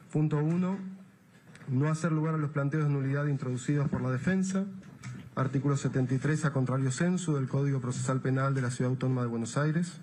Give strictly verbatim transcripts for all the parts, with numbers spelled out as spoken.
Punto uno. No hacer lugar a los planteos de nulidad introducidos por la defensa. Artículo setenta y tres, a contrario censu del Código Procesal Penal de la Ciudad Autónoma de Buenos Aires.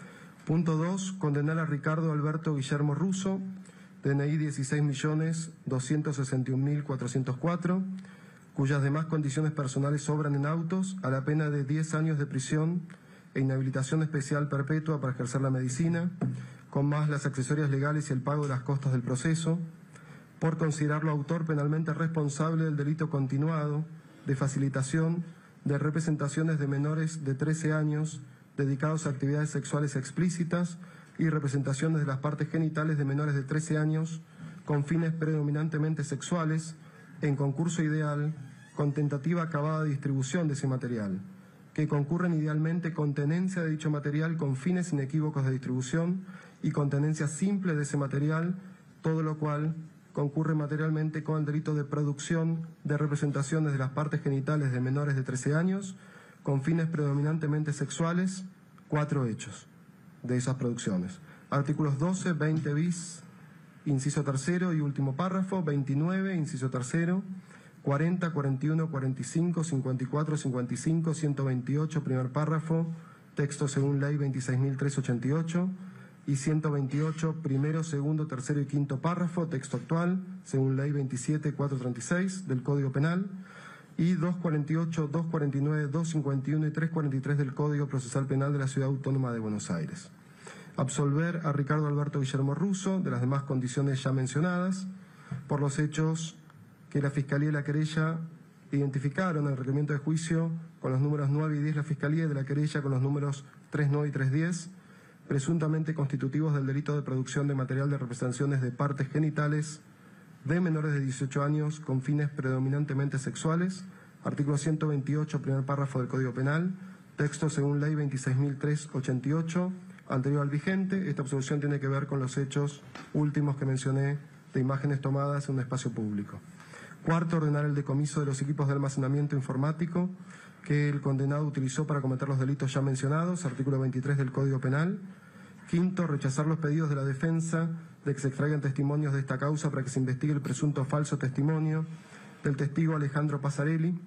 Punto dos. Condenar a Ricardo Alberto Guillermo Russo, D N I dieciséis millones doscientos sesenta y un mil cuatrocientos cuatro, cuyas demás condiciones personales sobran en autos, a la pena de diez años de prisión e inhabilitación especial perpetua para ejercer la medicina, con más las accesorias legales y el pago de las costas del proceso, por considerarlo autor penalmente responsable del delito continuado de facilitación de representaciones de menores de trece años dedicados a actividades sexuales explícitas y representaciones de las partes genitales de menores de trece años con fines predominantemente sexuales en concurso ideal con tentativa acabada de distribución de ese material, que concurren idealmente con tenencia de dicho material con fines inequívocos de distribución y con tenencia simple de ese material, todo lo cual concurre materialmente con el delito de producción de representaciones de las partes genitales de menores de trece años con fines predominantemente sexuales, cuatro hechos de esas producciones. Artículos doce, veinte bis, inciso tercero y último párrafo, veintinueve, inciso tercero, cuarenta, cuarenta y uno, cuarenta y cinco, cincuenta y cuatro, cincuenta y cinco, ciento veintiocho, primer párrafo, texto según ley veintiséis mil trescientos ochenta y ocho, y ciento veintiocho, primero, segundo, tercero y quinto párrafo, texto actual, según ley veintisiete mil cuatrocientos treinta y seis del Código Penal, y doscientos cuarenta y ocho, doscientos cuarenta y nueve, doscientos cincuenta y uno y trescientos cuarenta y tres del Código Procesal Penal de la Ciudad Autónoma de Buenos Aires. Absolver a Ricardo Alberto Guillermo Russo de las demás condiciones ya mencionadas por los hechos que la Fiscalía y la querella identificaron en el requerimiento de juicio con los números nueve y diez la Fiscalía y de la querella con los números tres nueve y tres diez, presuntamente constitutivos del delito de producción de material de representaciones de partes genitales de menores de dieciocho años con fines predominantemente sexuales, artículo ciento veintiocho, primer párrafo del Código Penal, texto según ley veintiséis mil trescientos ochenta y ocho, anterior al vigente. Esta absolución tiene que ver con los hechos últimos que mencioné de imágenes tomadas en un espacio público. Cuarto, ordenar el decomiso de los equipos de almacenamiento informático que el condenado utilizó para cometer los delitos ya mencionados, artículo veintitrés del Código Penal. Quinto, rechazar los pedidos de la defensa de que se extraigan testimonios de esta causa para que se investigue el presunto falso testimonio del testigo Alejandro Pasarelli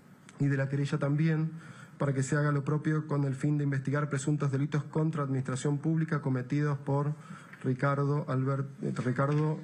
y de la querella también, para que se haga lo propio con el fin de investigar presuntos delitos contra administración pública cometidos por Ricardo, Albert, Ricardo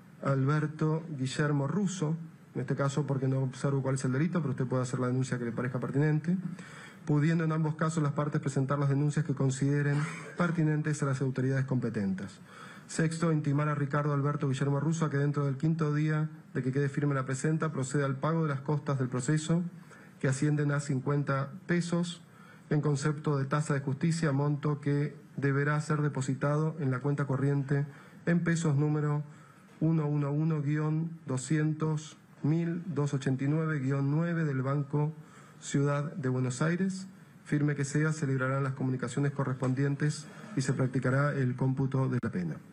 Alberto Guillermo Russo, en este caso porque no observo cuál es el delito, pero usted puede hacer la denuncia que le parezca pertinente, pudiendo en ambos casos las partes presentar las denuncias que consideren pertinentes a las autoridades competentes. Sexto, intimar a Ricardo Alberto Guillermo Russo a que dentro del quinto día de que quede firme la presenta proceda al pago de las costas del proceso, que ascienden a cincuenta pesos, en concepto de tasa de justicia, monto que deberá ser depositado en la cuenta corriente en pesos número ciento once guión doscientos mil doscientos ochenta y nueve guión nueve del Banco Ciudad de Buenos Aires. Firme que sea, se librarán las comunicaciones correspondientes y se practicará el cómputo de la pena.